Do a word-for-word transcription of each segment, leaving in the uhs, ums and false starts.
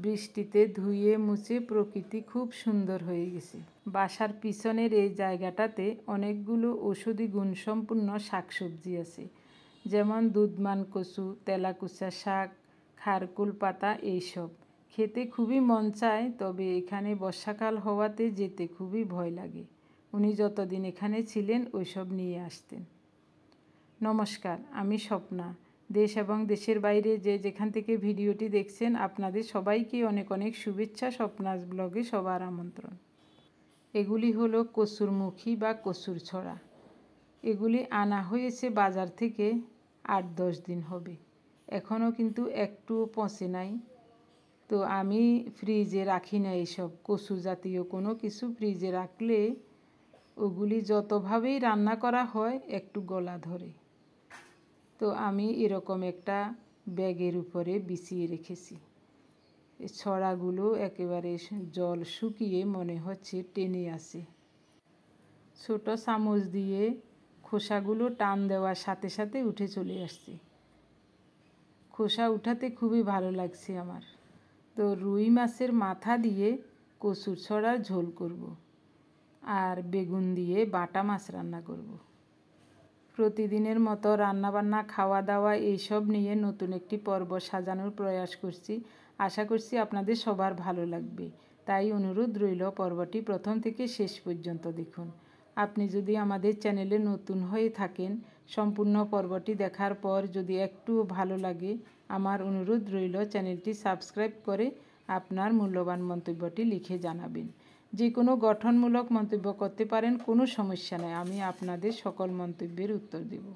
বৃষ্টিতে ধুয়ে মুছে প্রকৃতি খুব সুন্দর হয়ে গেছে। বাসার পিছনের এই জায়গাটাতে অনেকগুলো ঔষধি গুণসম্পন্ন শাকসবজি আছে, যেমন দুধমান কচু, তেলাকুচা শাক, খারকুল পাতা, এইসব খেতে খুবই মন চায়। তবে এখানে বর্ষাকাল হওয়াতে যেতে খুবই ভয় লাগে। উনি যতদিন এখানে ছিলেন ওইসব নিয়ে আসতেন। নমস্কার, আমি স্বপ্না। দেশ এবং দেশের বাইরে যে যেখান থেকে ভিডিওটি দেখছেন, আপনাদের সবাইকে অনেক অনেক শুভেচ্ছা। স্বপ্নাস ব্লগে সবার আমন্ত্রণ। এগুলি হলো কচুরমুখী বা কচুর ছড়া। এগুলি আনা হয়েছে বাজার থেকে আট দশ দিন হবে, এখনও কিন্তু একটুও পচে নাই। তো আমি ফ্রিজে রাখি না এইসব কচু জাতীয় কোনো কিছু। ফ্রিজে রাখলে ওগুলি যতভাবেই রান্না করা হয় একটু গলা ধরে। তো আমি এরকম একটা ব্যাগের উপরে বিছিয়ে রেখেছি। ছড়াগুলো একেবারে জল শুকিয়ে মনে হচ্ছে টেনে আসে। ছোট চামচ দিয়ে খোসাগুলো টান দেওয়ার সাথে সাথে উঠে চলে আসছে। খোসা উঠাতে খুবই ভালো লাগছে আমার। তো রুই মাছের মাথা দিয়ে কচুর ছড়ার ঝোল করব, আর বেগুন দিয়ে বাটা মাছ রান্না করব। প্রতিদিনের মতো রান্নাবান্না, খাওয়া দাওয়া এইসব নিয়ে নতুন একটি পর্ব সাজানোর প্রয়াস করছি। আশা করছি আপনাদের সবার ভালো লাগবে। তাই অনুরোধ রইল, পর্বটি প্রথম থেকে শেষ পর্যন্ত দেখুন। আপনি যদি আমাদের চ্যানেলে নতুন হয়ে থাকেন, সম্পূর্ণ পর্বটি দেখার পর যদি একটুও ভালো লাগে, আমার অনুরোধ রইল চ্যানেলটি সাবস্ক্রাইব করে আপনার মূল্যবান মন্তব্যটি লিখে জানাবেন। যে কোনো গঠনমূলক মন্তব্য করতে পারেন, কোনো সমস্যা নেই, আমি আপনাদের সকল মন্তব্যের উত্তর দেব।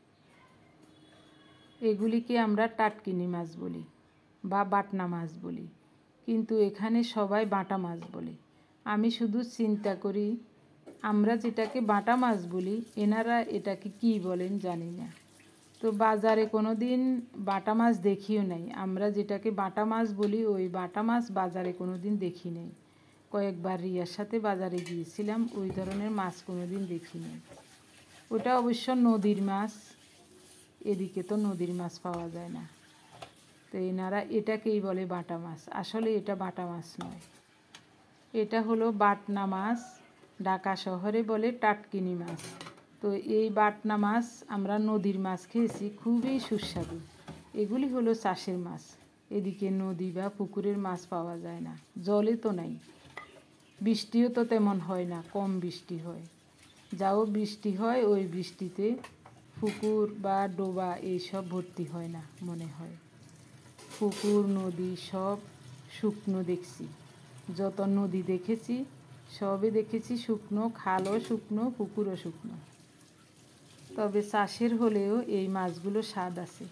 এগুলিকে আমরা টাটকিনি মাছ বলি বা বাটনা মাছ বলি, কিন্তু এখানে সবাই বাটা মাছ বলে। আমি শুধু চিন্তা করি, আমরা যেটাকে বাটা মাছ বলি এনারা এটাকে কী বলেন জানি না। তো বাজারে কোনো দিন বাটা মাছ দেখিও নাই। আমরা যেটাকে বাটা মাছ বলি ওই বাটা মাছ বাজারে কোনো দিন দেখি নাই। কয়েকবার রিয়ার সাথে বাজারে গিয়েছিলাম, ওই ধরনের মাছ কোনো দিন দেখি নাই। ওটা অবশ্য নদীর মাছ, এদিকে তো নদীর মাছ পাওয়া যায় না। তো এনারা এটাকেই বলে বাটা মাছ। আসলে এটা বাটা মাছ নয়, এটা হলো বাটনা মাছ। ঢাকা শহরে বলে টাটকিনি মাছ। তো এই বাটনা মাছ আমরা নদীর মাছ খেয়েছি, খুবই সুস্বাদু। এগুলি হলো চাষের মাছ। এদিকে নদী বা পুকুরের মাছ পাওয়া যায় না, জলে তো নাই, বৃষ্টিও তো তেমন হয় না, কম বৃষ্টি হয়। যাও বৃষ্টি হয় ওই বৃষ্টিতে পুকুর বা ডোবা এইসব ভর্তি হয় না মনে হয়। পুকুর নদী সব শুকনো দেখছি। যত নদী দেখেছি সবে দেখেছি শুকনো, খালও শুকনো, পুকুরও শুকনো। তবে চাষের হলেও এই মাছগুলো স্বাদ আছে।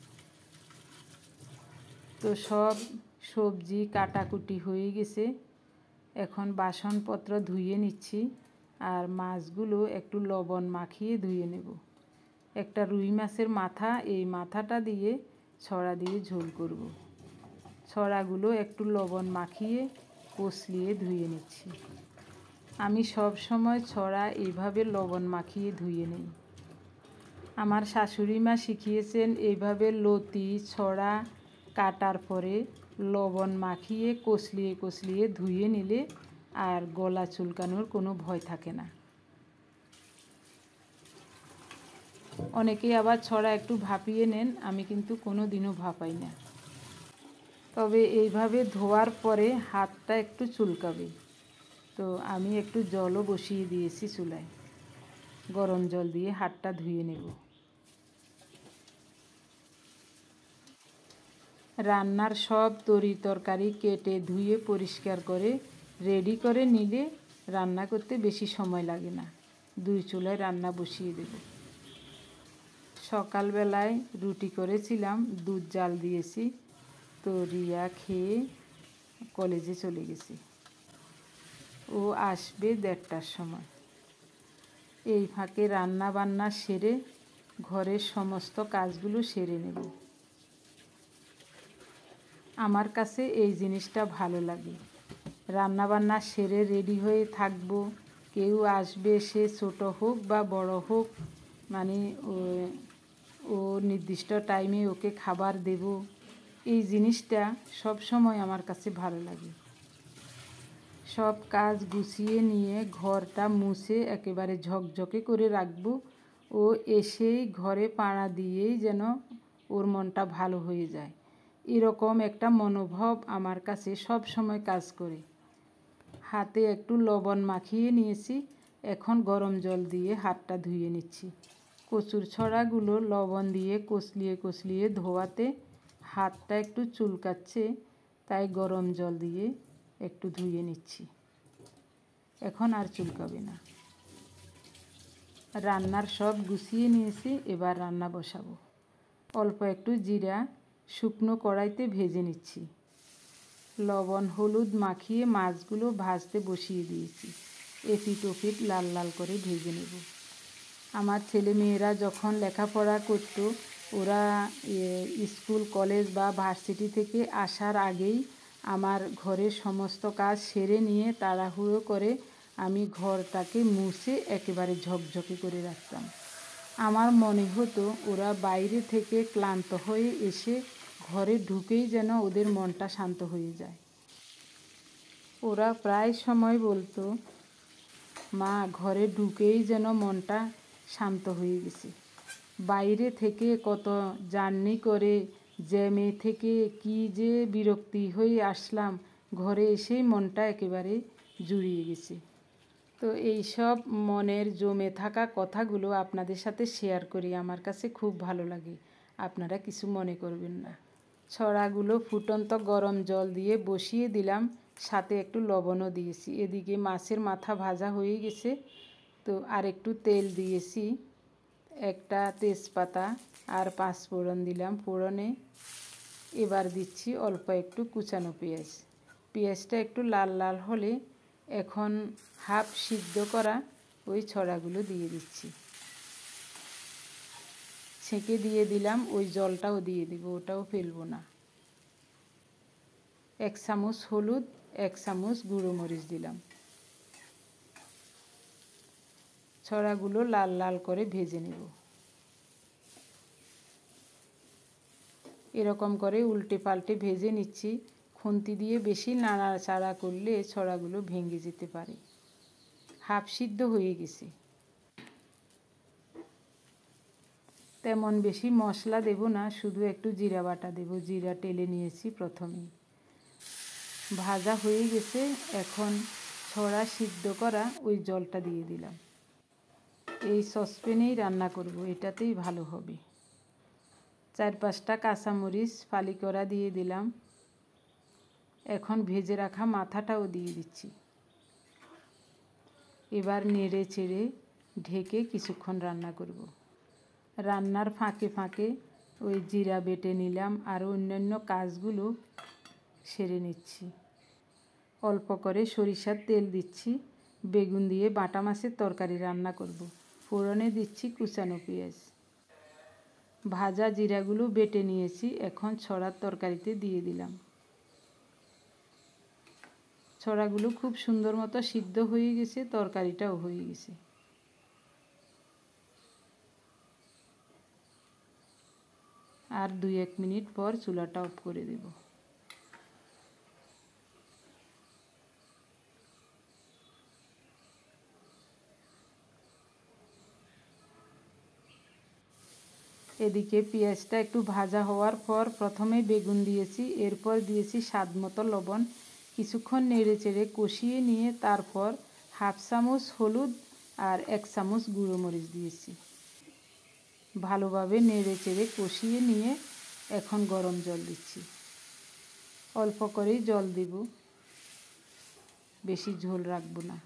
তো সব সবজি কাটাকুটি হয়ে গেছে, এখন বাসনপত্র ধুয়ে নিচ্ছি, আর মাছগুলো একটু লবণ মাখিয়ে ধুয়ে নেব। একটা রুই মাছের মাথা, এই মাথাটা দিয়ে ছড়া দিয়ে ঝোল করব। ছড়াগুলো একটু লবণ মাখিয়ে কষলিয়ে ধুয়ে নিচ্ছি। আমি সব সময় ছড়া এইভাবে লবণ মাখিয়ে ধুয়ে নিই। আমার শাশুড়ি মা শিখিয়েছেন এইভাবে লতি ছড়া কাটার পরে লবণ মাখিয়ে কষলিয়ে কষলিয়ে ধুয়ে নিলে আর গলা চুলকানোর কোনো ভয় থাকে না। অনেকেই আবার ছড়া একটু ভাপিয়ে নেন, আমি কিন্তু কোনো দিনও ভাপাই না। তবে এইভাবে ধোয়ার পরে হাতটা একটু চুলকাবে। তো আমি একটু জলও বসিয়ে দিয়েছি চুলায়, গরম জল দিয়ে হাতটা ধুয়ে নেব। রান্নার সব তরি তরকারি কেটে ধুয়ে পরিষ্কার করে রেডি করে নিলে রান্না করতে বেশি সময় লাগে না। দুই চুলায় রান্না বসিয়ে দেব। সকালবেলায় রুটি করেছিলাম, দুধ জাল দিয়েছি। তো রিয়া খেয়ে কলেজে চলে গেছে, ও আসবে দেড়টার সময়। এই ফাঁকে রান্না বান্না সেরে ঘরের সমস্ত কাজগুলো সেরে নেব। আমার কাছে এই জিনিসটা ভালো লাগে, রান্নাবান্না সেরে রেডি হয়ে থাকবো। কেউ আসবে, সে ছোট হোক বা বড় হোক, মানে ও ও নির্দিষ্ট টাইমে ওকে খাবার দেব, এই জিনিসটা সব সময় আমার কাছে ভালো লাগে। সব কাজ গুছিয়ে নিয়ে ঘরটা মুছে একেবারে ঝকঝকে করে রাখবো, ও এসেই ঘরে পাড়া দিয়েই যেন ওর মনটা ভালো হয়ে যায়, এরকম একটা মনোভাব আমার কাছে সব সময় কাজ করে। হাতে একটু লবণ মাখিয়ে নিয়েছি, এখন গরম জল দিয়ে হাতটা ধুয়ে নিচ্ছি। কচুর ছড়াগুলো লবণ দিয়ে কচলিয়ে কচলিয়ে ধোয়াতে হাতটা একটু চুলকাচ্ছে, তাই গরম জল দিয়ে একটু ধুয়ে নিচ্ছি। এখন আর চুলকাবে না। রান্নার সব গুছিয়ে নিয়েছি, এবার রান্না বসাবো। অল্প একটু জিরা শুকনো কড়াইতে ভেজে নিচ্ছি। লবণ হলুদ মাখিয়ে মাছগুলো ভাজতে বসিয়ে দিয়েছি। এপিট ওপিট লাল লাল করে ভেজে নেব। আমার ছেলে মেয়েরা যখন লেখাপড়া করতো, ওরা স্কুল কলেজ বা ভার্সিটি থেকে আসার আগেই আমার ঘরের সমস্ত কাজ সেরে নিয়ে তাড়াহুড়ো করে আমি ঘরটাকে মুছে একেবারে ঝকঝকে করে রাখতাম। আমার মনে হতো ওরা বাইরে থেকে ক্লান্ত হয়ে এসে ঘরে ঢুকেই যেন ওদের মনটা শান্ত হয়ে যায়। ওরা প্রায় সময় বলতো, মা ঘরে ঢুকেই যেন মনটা শান্ত হয়ে গেছে। বাইরে থেকে কত জার্নি করে জ্যামে থেকে কি যে বিরক্তি হয়ে আসলাম, ঘরে এসেই মনটা একেবারে জুড়িয়ে গেছে। তো এই সব মনের জমে থাকা কথাগুলো আপনাদের সাথে শেয়ার করি, আমার কাছে খুব ভালো লাগে, আপনারা কিছু মনে করবেন না। ছড়াগুলো ফুটন্ত গরম জল দিয়ে বসিয়ে দিলাম, সাথে একটু লবণও দিয়েছি। এদিকে মাছের মাথা ভাজা হয়ে গেছে, তো আর একটু তেল দিয়েছি, একটা তেজপাতা আর পাঁচ ফোড়ন দিলাম ফোড়নে। এবার দিচ্ছি অল্প একটু কুচানো পেঁয়াজ। পেঁয়াজটা একটু লাল লাল হলে এখন হাফ সিদ্ধ করা ওই ছড়াগুলো দিয়ে দিচ্ছি। ছেঁকে দিয়ে দিলাম, ওই জলটাও দিয়ে দিব, ওটাও ফেলবো না। এক চামচ হলুদ, এক চামচ গুঁড়ো মরিচ দিলাম। ছড়াগুলো লাল লাল করে ভেজে নেব। এরকম করে উল্টে পাল্টে ভেজে নিচ্ছি। খুন্তি দিয়ে বেশি নাড়াচাড়া করলে ছড়াগুলো ভেঙে যেতে পারে। হাফ সিদ্ধ হয়ে গেছে। তেমন বেশি মশলা দেব না, শুধু একটু জিরা বাটা দেব। জিরা টেলে নিয়েছি প্রথমেই। ভাজা হয়ে গেছে, এখন ছড়া সিদ্ধ করা ওই জলটা দিয়ে দিলাম। এই সসপ্যানেই রান্না করব, এটাতেই ভালো হবে। চার পাঁচটা কাঁচামরিচ ফালি করা দিয়ে দিলাম। এখন ভেজে রাখা মাথাটাও দিয়ে দিচ্ছি। এবার নেড়ে চেড়ে ঢেকে কিছুক্ষণ রান্না করব। রান্নার ফাঁকে ফাঁকে ওই জিরা বেটে নিলাম আর অন্যান্য কাজগুলো সেরে নিচ্ছি। অল্প করে সরিষার তেল দিচ্ছি। বেগুন দিয়ে বাটা মাছের তরকারি রান্না করব। ফোড়নে দিচ্ছি কুচানো পেঁয়াজ। ভাজা জিরাগুলো বেটে নিয়েছি, এখন ছড়ার তরকারিতে দিয়ে দিলাম। ছড়াগুলো খুব সুন্দর মতো সিদ্ধ হয়ে গেছে, তরকারিটাও হয়ে গেছে। আর দুই এক মিনিট পর চুলাটা অফ করে দেব। এদিকে পেঁয়াজটা একটু ভাজা হওয়ার পর প্রথমে বেগুন দিয়েছি, এরপর দিয়েছি স্বাদ মতো লবণ। কিছুক্ষণ নেড়ে চেড়ে কষিয়ে নিয়ে তারপর হাফ চামচ হলুদ আর এক চামচ গুঁড়ো মরিচ দিয়েছি। ভালোভাবে নেড়ে চেড়ে কষিয়ে নিয়ে এখন গরম জল দিচ্ছি। অল্প করেই জল দিব, বেশি ঝোল রাখবো না।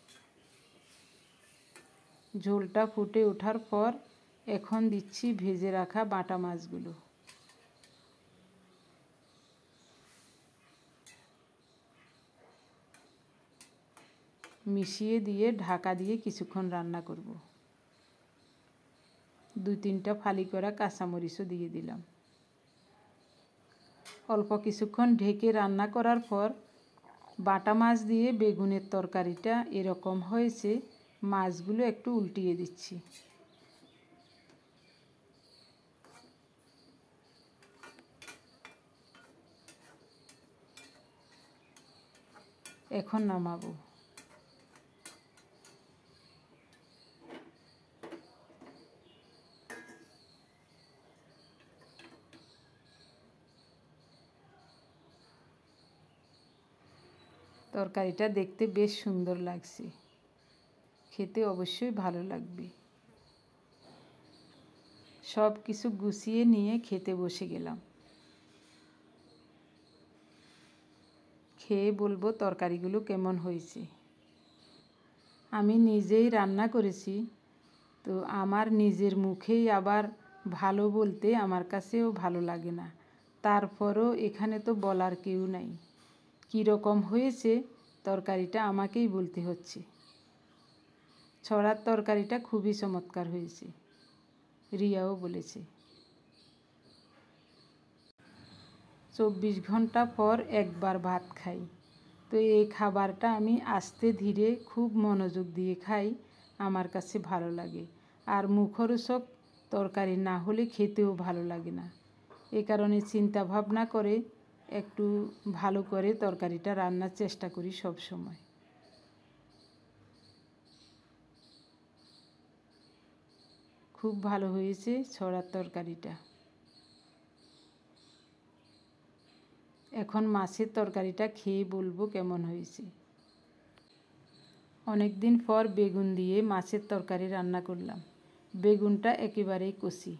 ঝোলটা ফুটে ওঠার পর এখন দিচ্ছি ভেজে রাখা বাটা মাছগুলো। মিশিয়ে দিয়ে ঢাকা দিয়ে কিছুক্ষণ রান্না করব। দুই তিনটা ফালি করা কাঁচামরিচও দিয়ে দিলাম। অল্প কিছুক্ষণ ঢেকে রান্না করার পর বাটা মাছ দিয়ে বেগুনের তরকারিটা এরকম হয়েছে। মাছগুলো একটু উল্টিয়ে দিচ্ছি। এখন নামাবো। তরকারিটা দেখতে বেশ সুন্দর লাগছে, খেতে অবশ্যই ভালো লাগবে। সব কিছু গুছিয়ে নিয়ে খেতে বসে গেলাম। খেয়ে বলবো তরকারিগুলো কেমন হয়েছে। আমি নিজেই রান্না করেছি, তো আমার নিজের মুখেই আবার ভালো বলতে আমার কাছেও ভালো লাগে না। তারপরও এখানে তো বলার কেউ নাই। কীরকম হয়েছে তরকারিটা আমাকেই বলতে হচ্ছে। ছড়ার তরকারিটা খুবই চমৎকার হয়েছে, রিয়াও বলেছে। চব্বিশ ঘন্টা পর একবার ভাত খাই, তো এই খাবারটা আমি আস্তে ধীরে খুব মনোযোগ দিয়ে খাই, আমার কাছে ভালো লাগে। আর মুখরোচক তরকারি না হলে খেতেও ভালো লাগে না। এ কারণে চিন্তা ভাবনা করে একটু ভালো করে তরকারিটা রান্নার চেষ্টা করি সব সময়। খুব ভালো হয়েছে ছড়ার তরকারিটা। এখন মাছের তরকারিটা খেয়ে বলবো কেমন হয়েছে। অনেক দিন পর বেগুন দিয়ে মাছের তরকারি রান্না করলাম। বেগুনটা একেবারেই কচি,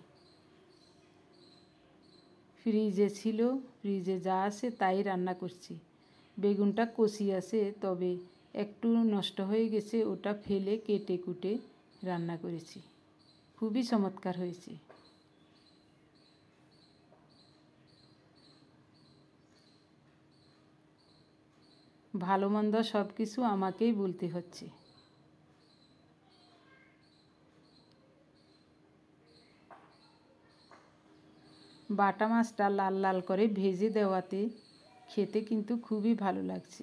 ফ্রিজে ছিল, ফ্রিজে যা আছে তাই রান্না করছি। বেগুনটা কচি আছে, তবে একটু নষ্ট হয়ে গেছে, ওটা ফেলে কেটে কুটে রান্না করেছি। খুবই চমৎকার হয়েছে। ভালো মন্দ সব কিছু আমাকেই বলতে হচ্ছে। বাটা মাছটা লাল লাল করে ভেজে দেওয়াতে খেতে কিন্তু খুবই ভালো লাগছে।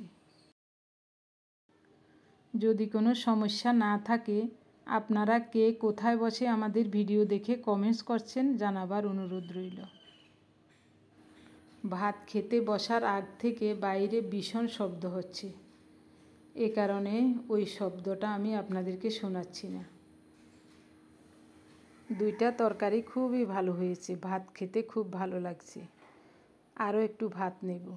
যদি কোনো সমস্যা না থাকে, আপনারা কে কোথায় বসে আমাদের ভিডিও দেখে কমেন্টস করছেন জানাবার অনুরোধ রইল। ভাত খেতে বসার আগ থেকে বাইরে ভীষণ শব্দ হচ্ছে, এ কারণে ওই শব্দটা আমি আপনাদেরকে শোনাচ্ছি না। দুইটা তরকারি খুবই ভালো হয়েছে, ভাত খেতে খুব ভালো লাগছে। আরও একটু ভাত নেব।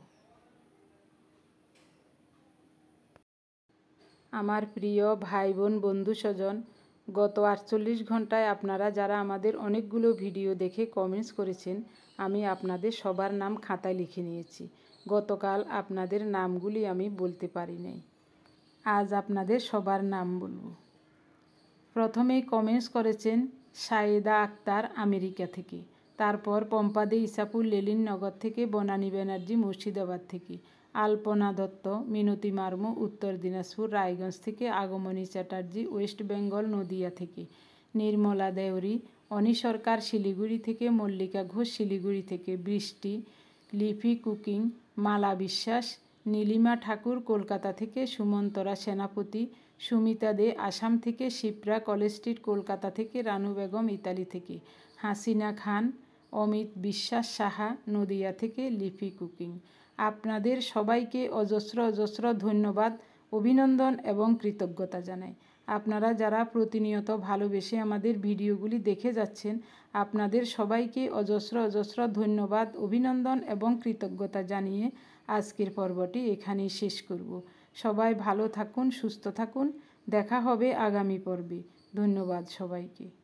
আমার প্রিয় ভাই বোন বন্ধু স্বজন, গত আটচল্লিশ ঘন্টায় আপনারা যারা আমাদের অনেকগুলো ভিডিও দেখে কমেন্টস করেছেন, আমি আপনাদের সবার নাম খাতায় লিখে নিয়েছি। গতকাল আপনাদের নামগুলি আমি বলতে পারি নাই, আজ আপনাদের সবার নাম বলবো। প্রথমেই কমেন্টস করেছেন সায়েদা আক্তার আমেরিকা থেকে, তারপর পম্পাদে ইসাপুর লেলিননগর থেকে, বনানী ব্যানার্জি মুর্শিদাবাদ থেকে, আলপনা দত্ত মিনতি মার্মু উত্তর দিনাজপুর রায়গঞ্জ থেকে, আগমনী চ্যাটার্জি ওয়েস্ট বেঙ্গল নদিয়া থেকে, নির্মলা দেওরি অনি সরকার শিলিগুড়ি থেকে, মল্লিকা ঘোষ শিলিগুড়ি থেকে, বৃষ্টি, লিপি কুকিং, মালা বিশ্বাস, নীলিমা ঠাকুর কলকাতা থেকে, সুমন্তরা সেনাপতি, সুমিতা দে আসাম থেকে, শিপ্রা কলেজ স্ট্রিট কলকাতা থেকে, রানু বেগম ইতালি থেকে, হাসিনা খান, অমিত বিশ্বাস সাহা নদিয়া থেকে, লিপি কুকিং। আপনাদের সবাইকে অজস্র অজস্র ধন্যবাদ, অভিনন্দন এবং কৃতজ্ঞতা জানাই। আপনারা যারা প্রতিনিয়ত ভালোবেসে আমাদের ভিডিওগুলি দেখে যাচ্ছেন, আপনাদের সবাইকে অজস্র অজস্র ধন্যবাদ, অভিনন্দন এবং কৃতজ্ঞতা জানিয়ে আজকের পর্বটি এখানেই শেষ করব। সবাই ভালো থাকুন, সুস্থ থাকুন, দেখা হবে আগামী পর্বে। ধন্যবাদ সবাইকে।